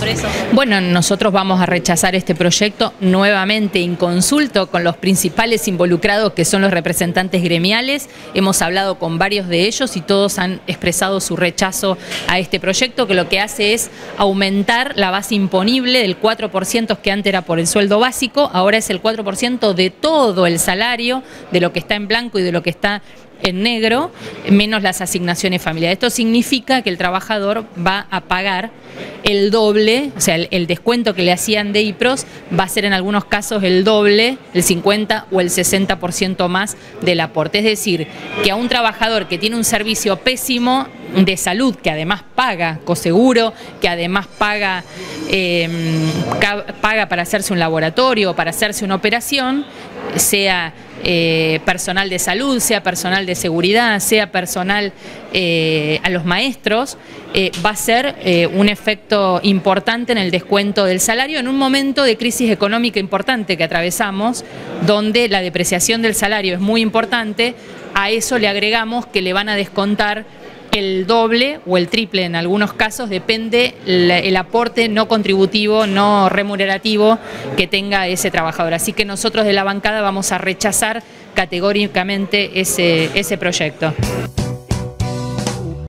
sobre eso? Bueno, nosotros vamos a rechazar este proyecto nuevamente en consulta con los principales involucrados, que son los representantes gremiales. Hemos hablado con varios de ellos y todos han expresado su rechazo a este proyecto, que lo que hace es aumentar la base imponible del 4%, que antes era por el sueldo básico, ahora es el 4% de todo el salario, de lo que está en blanco y de lo que está en negro, menos las asignaciones familiares. Esto significa que el trabajador va a pagar el doble, o sea, el descuento que le hacían de IPROS va a ser en algunos casos el doble, el 50 o el 60% más del aporte. Es decir, que a un trabajador que tiene un servicio pésimo de salud, que además paga coseguro, que además paga para hacerse un laboratorio, para hacerse una operación, sea personal de salud, sea personal de seguridad, sea personal a los maestros, va a ser un efecto importante en el descuento del salario en un momento de crisis económica importante que atravesamos, donde la depreciación del salario es muy importante. A eso le agregamos que le van a descontar el doble o el triple en algunos casos, depende el aporte no contributivo, no remunerativo que tenga ese trabajador. Así que nosotros de la bancada vamos a rechazar categóricamente ese proyecto.